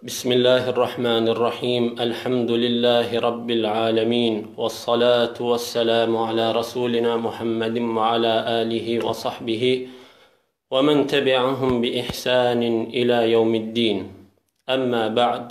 Bismillahirrahmanirrahim. Elhamdülillahi Rabbil alemin. Vessalatu vesselamu ala Resulina Muhammedin ve ala alihi ve sahbihi ve men tebi'ahum bi ihsanin ila yevmiddin. Amma ba'd.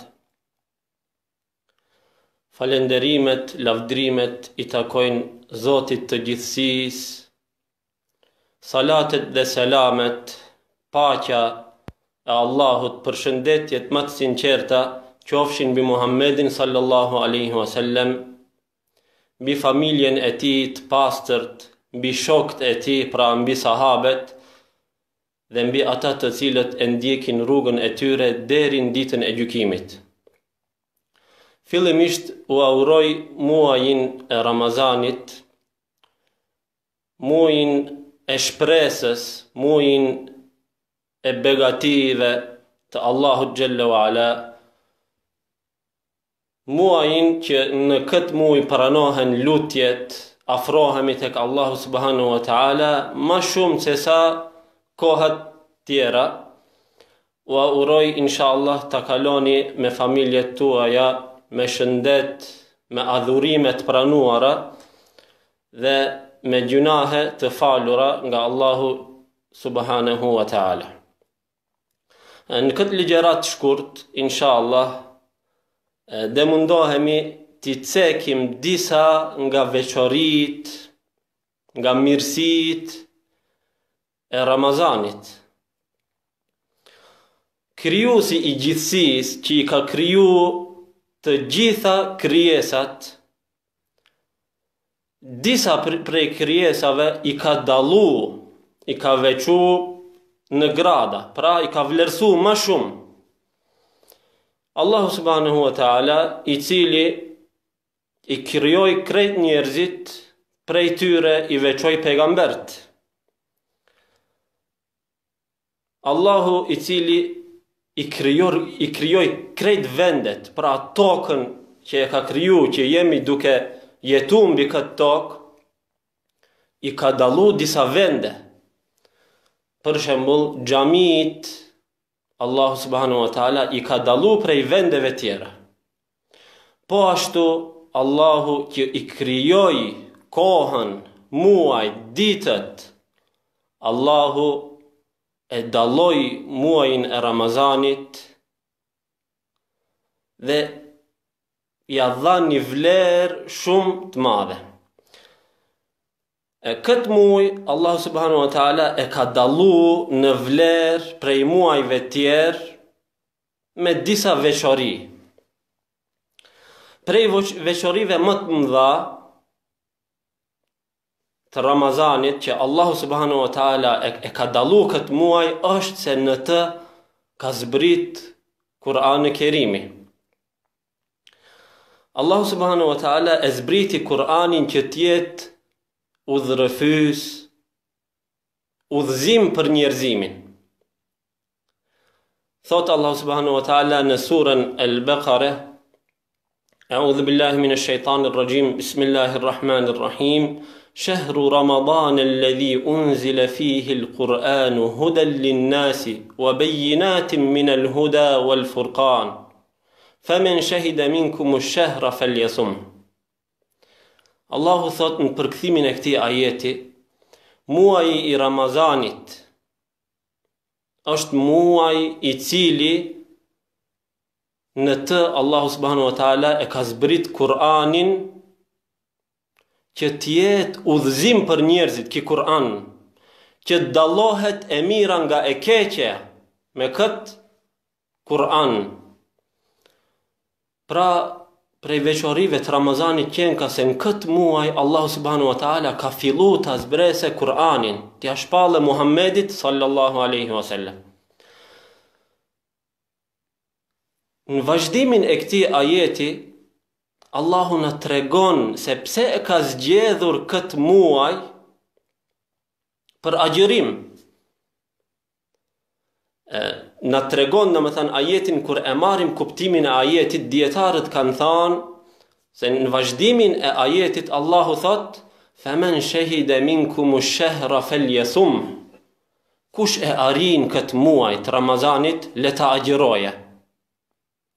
Falenderimet, lavdrimet I takojnë Zotit të gjithësisë. Salatet dhe selamet, paqja e Allahut, përshëndetjet më të sinqerta qofshin mbi Muhammedin sallallahu alaihi wasallam, mbi familjen e tij të pastërt, mbi shokët e tij, pra mbi sahabet dhe mbi ata të cilët e ndjekin rrugën e tyre deri në ditën e gjykimit. Fillimisht u auroj muajin e Ramazanit, muajin e shpresës, muajin e begative të Allahut Gjelle wa Ala, muajin që në këtë muaj pranohen lutjet, afrohemi tek Allahu subhanahu wa taala më shumë se sa kohët tjera. U uroj inshallah ta kaloni me familjet tuaja me shëndet, me adhurimet pranuara dhe me gjunahe të falura nga Allahu subhanahu wa taala. Në këtë ligjerat shkurt, inshallah, dhe mundohemi t'i cekim disa nga veçorit, nga mirësit e Ramazanit. Krijuesi I gjithësisë që I ka kriju të gjitha krijesat, disa prej krijesave I ka dallu, I ka veçu në grada, pra I ka vlerësu më shumë. Allahu subhanahu wa taala, I cili I krijoi krejt njerëzit, prej tyre I veçoi pejgambert. Allahu I cili I krijoi krejt vendet, pra tokën që e ka kriju, që jemi duke jetu mbi këtë tokë, I ka dallu disa vende. Për shembull, xhamit, Allahu subhanahu wa taala I ka dallu prej vendeve tjera. Po ashtu, Allahu që I krijoi kohën, muajt, ditët, Allahu e dalloi muajin e Ramazanit dhe ja dha një vlerë shumë të madhe. Këtë muaj, Allahu subhanahu wa taala e ka dallu në vlerë prej muajve tjerë me disa veçori. Prej veçorive më të mëdha të Ramazanit që Allahu subhanahu wa taala e ka dallu këtë muaj është se në të ka zbrit Kur'ani Kerimi. Allahu subhanahu wa taala e zbriti Kur'anin që t'jetë udhërëfys, udhëzim për njerëzimin. Thot Allah subhanahu wa ta'ala në surën Al-Baqara, A'udhu billahi minash shaitanir rajim, Bismillahirrahmanirrahim, Shahru Ramadan alladhi unzila fihi al-Qur'anu hudan lin-nasi wa bayyinatin minal huda wal furqan. Faman shahida minkum ash-shahra falyasum. Allahu thot në përkthimin e këtij ajeti, muaji I Ramazanit është muaj I cili në të Allahu subhanahu wa taala e ka zbrit Kur'anin që t'jetë udhëzim për njerëzit, ki Kur'an, që dallohet e mira nga e keqja me këtë Kur'an. Pra, prej veçorive të Ramazanit qenë ka se në këtë muaj Allahu subhanahu wa taala ka fillu të zbrese Kur'anin, t'ja shpallë Muhammedit sallallahu alaihi wasallam. Në vazhdimin e këtij ajeti, Allahu na tregon se pse e ka zgjedhur këtë muaj për agjërim. Na tregon, domethënë, ajetin kur e marrim kuptimin e ajetit, dietarët kanë thënë se në vazhdimin e ajetit Allahu thot: "Faman shahida minkum ash-shahra falyasum." Kush e arrin këtë muaj të Ramazanit, le ta agjëroje.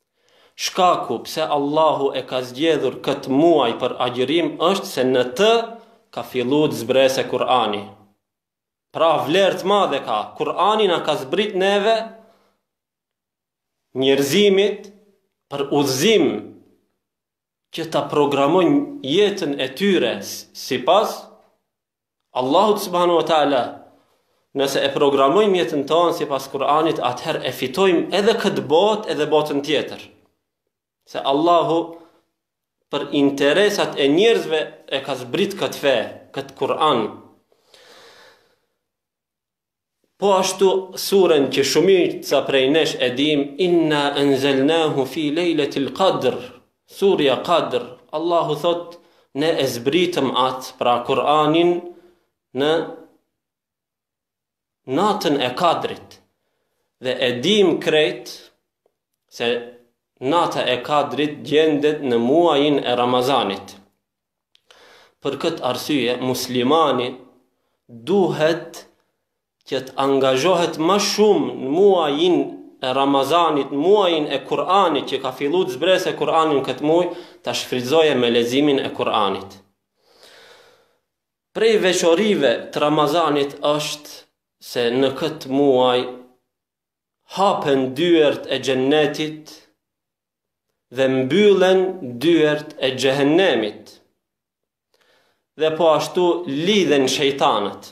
Shkaku pse Allahu e ka zgjedhur këtë muaj për agjërim është se në të ka fillu të zbrese Kur'ani. Pra vlerë të madhe ka. Kur'ani na ka zbrit neve njerëzimit për udhëzim që ta programojnë jetën e tyre sipas Allahut subhanahu wa taala. Nëse e programojmë jetën tonë sipas Kur'anit, atëherë e fitojmë edhe këtë botë edhe botën tjetër. Se Allahu për interesat e njerëzve e ka zbrit këtë fe, këtë Kur'an. Po ashtu surën që shumica prej nesh e dim, inna anzalnahu fi lejletil qadr, surja Qadr, Allahu thot, ne e zbritëm atë, pra Kur'anin, në natën e Kadrit. Dhe e dim krejt se nata e Kadrit gjendet në muajin e Ramazanit. Për këtë arsye, muslimani duhet që të angazhohet më shumë në muajin e Ramazanit, muajin e Kur'anit, që ka fillu të zbrese Kur'anin këtë muaj, ta shfrytëzoje me leximin e Kur'anit. Prej veçorive të Ramazanit është se në këtë muaj hapen dyert e xhennetit dhe mbyllen dyert e xhehenemit. Dhe po ashtu lidhen shejtanët.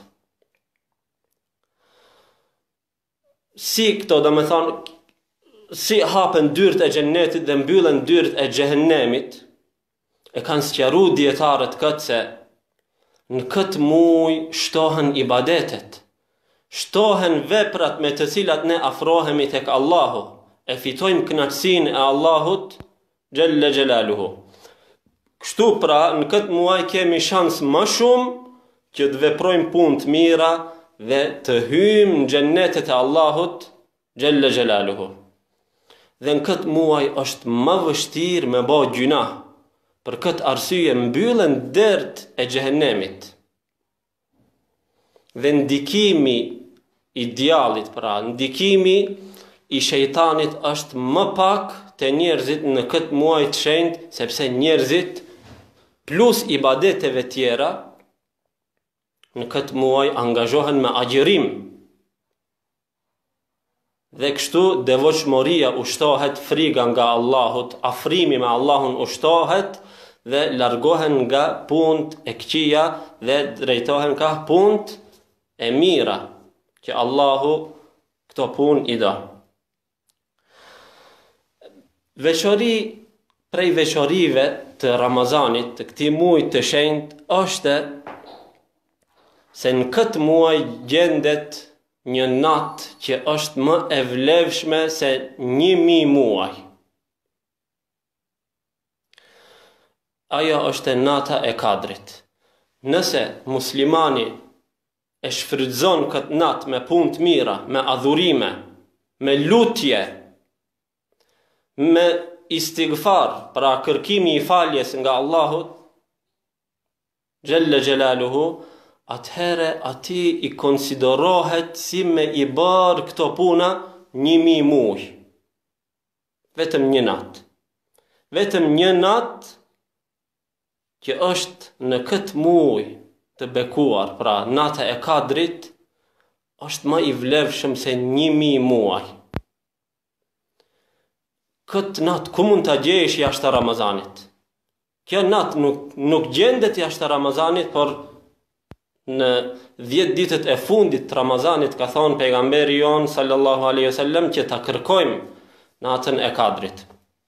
Si këto, do me thonë, si hapen dyert e xhennetit dhe mbyllen dyert e xhehenemit, e kanë sqaruar dietarët këtë se në këtë muaj shtohen ibadetet, shtohen veprat me të cilat ne afrohemi tek Allahu, e fitojmë kënaqësinë e Allahut xhalla xhelaluhu. Kështu pra, në këtë muaj kemi shans më shumë që të veprojmë punë të mira dhe të hyjmë në xhennetet e Allahut xhalla xhelaluhu. Dhe në këtë muaj është më vështirë me bë gjuna. Për këtë arsye mbyllen dert e xhehenemit. Dhe ndikimi i djallit, pra ndikimi i shejtanit është më pak te njerëzit në këtë muaj të shenjtë, sepse njerëzit plus ibadeteve tjera në këtë muaj angazhohen me agjërim. Dhe kështu devotshmëria ushtohet, friga nga Allahut, afrimi me Allahun ushtohet dhe largohen nga punët e këqija dhe drejtohen ka punët e mira, që Allahu këto punë i do. Veçori prej veçorive të Ramazanit, të këtij muaji të shenjtë, është se në këtë muaj gjendet një natë që është më e vlefshme se 1000 muaj. Ajo është nata e Kadrit. Nëse muslimani e shfrytëzon këtë natë me punë të mira, me adhurime, me lutje, me istighfar, pra kërkimi i faljes nga Allahut xhalla xhelaluhu, atëherë ati i konsiderohet si me i bërë këto puna 1000 muaj. Vetëm një natë. Vetëm një natë që është në këtë muaj të bekuar, pra nata e Kadrit, është më i vlefshëm se 1000 muaj. Këtë natë ku mund ta gjesh jashtë Ramazanit? Kjo natë nuk gjendet jashtë Ramazanit, por në 10 ditët e fundit të Ramazanit ka thonë pejgamberi jon sallallahu alaihi wasallam që ta kërkojmë natën e Kadrit.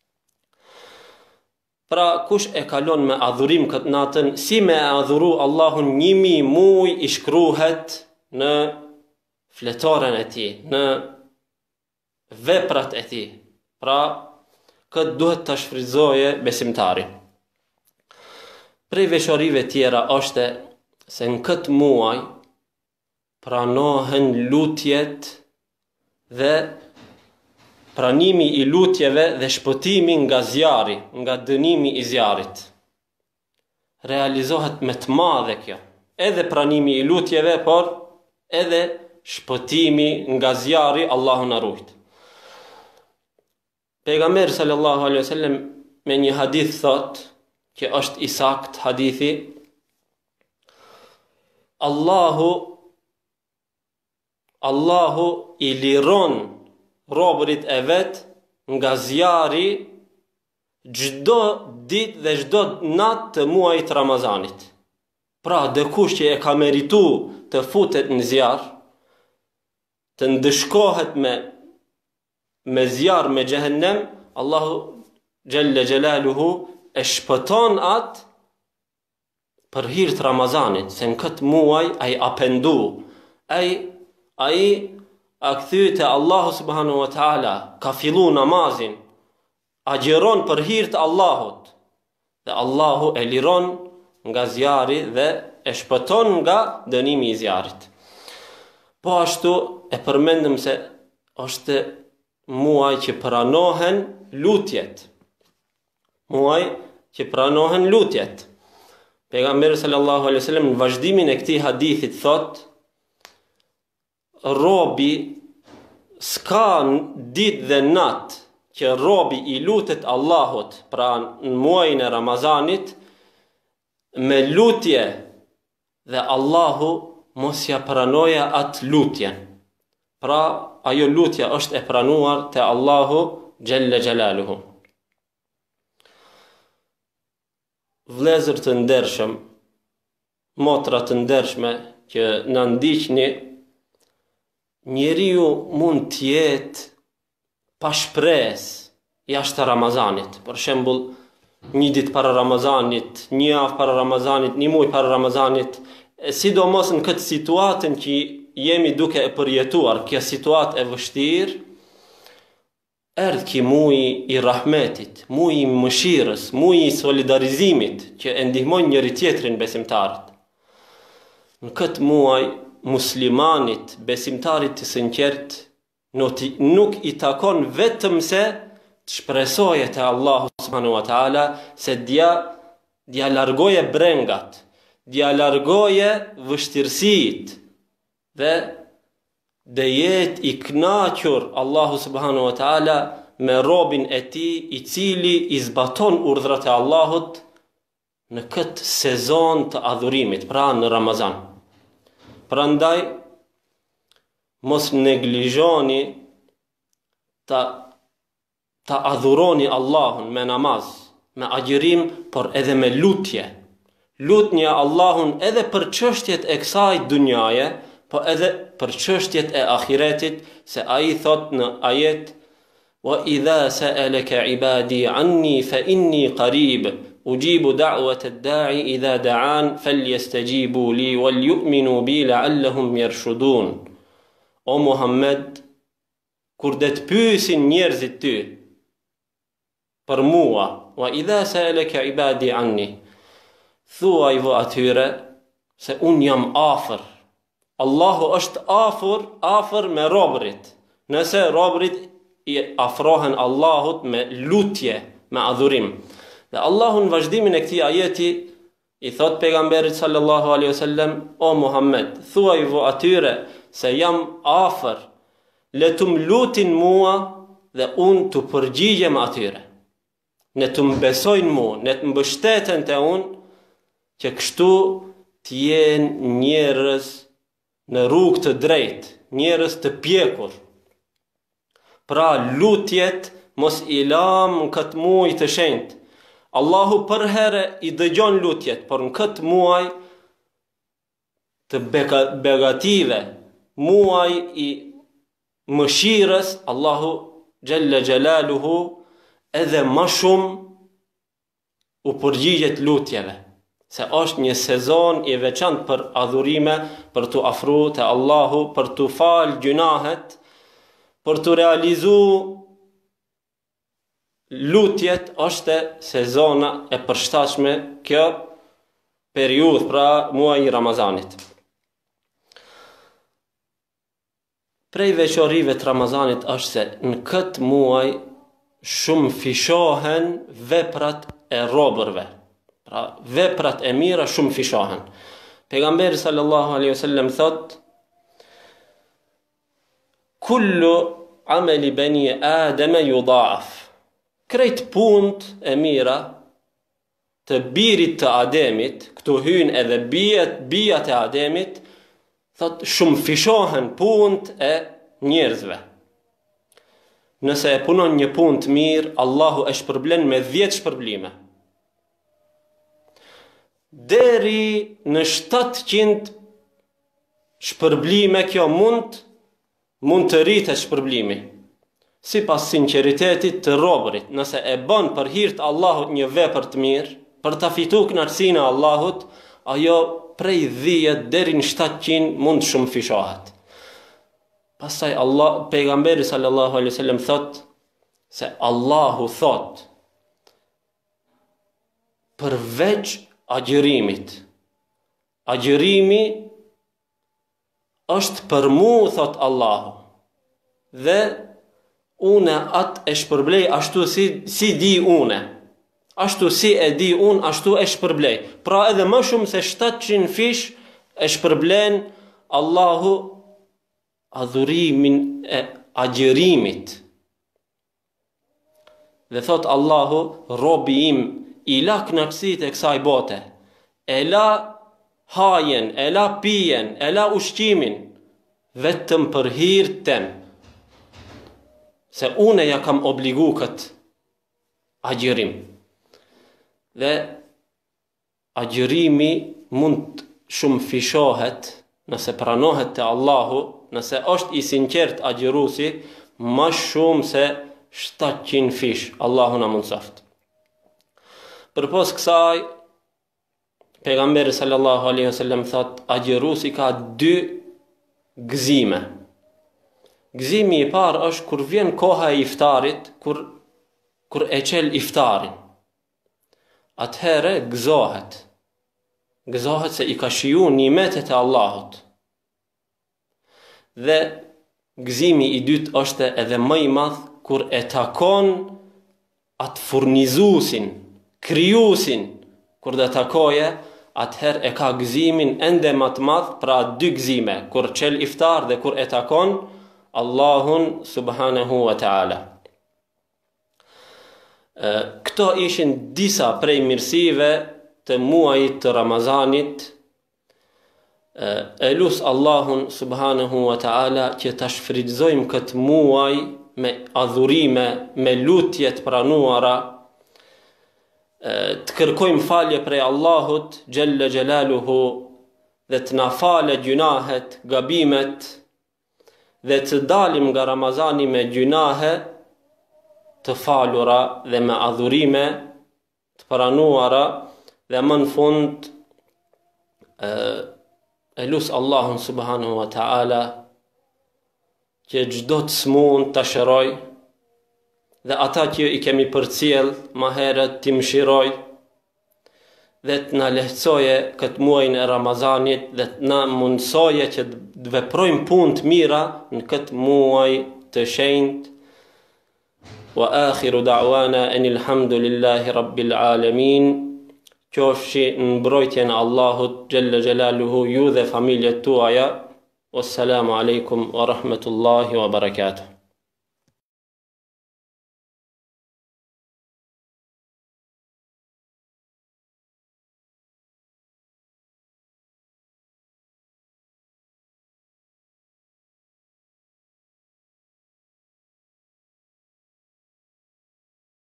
Pra kush e kalon me adhurim këtë natën, si me adhuru Allahun 1000 muaj i shkruhet në fletoren e tij, në veprat e tij. Pra këtë duhet të shfrytëzoje besimtari. Prej veçorive tjera është se në këtë muaj pranohen lutjet dhe pranimi i lutjeve dhe shpëtimi nga zjarri, nga dënimi i zjarrit. Realizohet me të madhe kjo. Edhe pranimi i lutjeve, por edhe shpëtimi nga zjarri, Allahu na ruajt. Pejgamberi sallallahu alaihi wasallam me një hadith thot, që është i sakt hadithi, Allahu i liron robërit e vet nga zjarri çdo ditë dhe çdo natë të muajit Ramazanit. Pra, dikush që e ka meritu të futet në zjarr, të ndëshkohet me zjarr, me xhehenem, Allahu Gjelle Gjelaluhu e shpëton atë për hir të Ramazanit, se në këtë muaj ai apendu, ai a kthy te Allahu subhanahu wa taala, ka fillu namazin, agjeron për hir të Allahut, dhe Allahu e liron nga zjarri dhe e shpëton nga dënimi i zjarrit. Po ashtu e përmendëm se është muaj që pranohen lutjet. Muaj që pranohen lutjet. Pejgamberi sallallahu alaihi wasallam në vazhdimin e këtij hadithit thot, robi s'ka ditë dhe natë që robi i lutet Allahut, pra në muajin e Ramazanit, me lutje dhe Allahu mos ja pranoja atë lutjen. Pra ajo lutja është e pranuar te Allahu Gjelle Gjelaluhu. Vlezër të ndershëm, motra të ndershme që na ndiqni, njeriu mund të jetë pa shpresë jashtë Ramazanit. Për shembull, një ditë para Ramazanit, një javë para Ramazanit, një muaj para Ramazanit, sidomos në këtë situatën që jemi duke e përjetuar, kjo situatë e vështirë, erdh ki muji i rahmetit, muji i mëshirës, muji i solidarizimit, që e ndihmojnë njëri tjetrin besimtarët. Në këtë muaj, muslimanit, besimtarit të sinqert, nuk i takon vetëm se të shpresoje te Allahu subhanahu wa taala, se dia largoje brengat, dia largoje vështirësitë, dhe jetë i kënaqur Allahu subhanahu wa taala me robin e tij i cili i zbaton urdhrat e Allahut në këtë sezon të adhurimit, pra në Ramazan. Prandaj mos neglizhoni ta adhuroni Allahun me namaz, me agjerim, por edhe me lutje. Lutnja Allahun edhe për çështjet e kësaj dunjaje, po edhe për çështjet e ahiretit, se ai thot në ajet: "Wa idha sa'alaka 'ibadi 'anni fa inni qarib, ujibu da'wata ad-da'i idha da'an, falyastajibu li wal yu'minu bi la'allahum yarshudun." O Muhammed, kur det të pyesin njerëzit ty për mua, "Wa idha sa'alaka 'ibadi 'anni", thuaj vë atyre se un jam afër. Allahu është afër me robërit. Nëse robërit i afrohen Allahut me lutje, me adhurim. Dhe Allahu në vazhdimin e këtij ajeti i thot pejgamberit sallallahu alaihi wasallam: "O Muhammed, thuaj vë atyre se jam afër, le të më lutin mua dhe unë të përgjigjem atyre. Ne të më besojnë mua, ne të mbështeten te unë, që kështu të jenë njerëz në rrugë të drejtë, njerëz të pjekur." Pra lutjet mos i lam në këtë muaj të shenjtë. Allahu për herë i dëgjon lutjet, por në këtë muaj të begative, muaj i mëshirës, Allahu Gjelle Gjelaluhu edhe më shumë u përgjigjet lutjeve, se është një sezon i veçantë për adhurime, për të afru te Allahu, për të falë gjunahet, për të realizu lutjet. Është sezona e përshtatshme kjo periudhë, pra muaji i Ramazanit. Prej veçorive të Ramazanit është se në këtë muaj shumë fishohen veprat e robërve. Pra veprat e mira shumë fishohen. Pejgamberi sallallahu alaihi wasallam thot: "Kullu amali bani Adem yudha'af krejt punët e mira të birit të Ademit, këtu hynë edhe bijat e Ademit, thot shumë fishohen punët e njerëzve. Nëse e punon një punë të mirë, Allahu e shpërblen me 10 shpërblime. Deri në 700 shpërblime kjo mund të rritet shpërblimi. Si pas sinceritetit të robërit, nëse e bën për hir të Allahut një vepër të mirë, për ta fituar kënaqësinë e Allahut, ajo prej 10 deri në 700 mund shumë fishohet. Pastaj pejgamberi sallallahu alaihi wasallam thot se Allahu thot përveç agjërimit. Agjërimi është për mu, thot Allahu, dhe une atë e shpërblej ashtu si di une. Ashtu si e di unë, ashtu e shpërblej. Pra edhe më shumë se 700 fish e shpërblen Allahu adhurimin e agjërimit. Dhe thot Allahu, robi im i la knaqësit e kësaj bote, e la hajen, e la pijen, e la ushqimin, vetëm për hir tem, se une ja kam obligu këtë agjërim. Dhe agjërimi mund shumë fishohet nëse pranohet të Allahu, nëse është i sinqert agjërusi, më shumë se 700 fish. Allahu na mundsoft. Përpos kësaj, pejgamberi sallallahu alaihi wasallam thot, agjërusi ka 2 gëzime. Gëzimi i parë është kur vjen koha e iftarit, kur e qel iftarin. Atëherë gëzohet se i ka shiju nimetet e Allahut. Dhe gëzimi i dytë është edhe më i madh kur e takon atë furnizusin, krijuesin, kur dhe takoje, atëherë e ka gëzimin ende më të madh, pra 2 gëzime, kur çel iftar dhe kur e takon Allahun subhanahu wa ta'ala. Këto ishin disa prej mirësive të muajit të Ramazanit. E lut Allahun subhanahu wa ta'ala që ta shfrytëzojmë këtë muaj me adhurime, me lutje të pranuara, të kërkojmë falje prej Allahut xhalla xhelaluhu dhe të na falë gjunahet, gabimet, dhe të dalim nga Ramazani me gjunahe të falura dhe me adhurime të pranuara, dhe më në fund e lut Allahun subhanahu wa ta'ala që çdo të smund të shëroj, dhe ata që i kemi përcjell më herët të mëshiroj, dhe të na lehtësoje këtë muajin e Ramazanit, dhe të na mundësoje që të veprojmë punë të mira në këtë muaj të shenjtë. Wa akhiru da'wana anil hamdulillahi rabbil alamin. Qofshi në mbrojtjen e Allahut xhalla xhelaluhu ju dhe familjet tuaja. Wassalamu alaikum wa rahmatullahi wa barakatuh.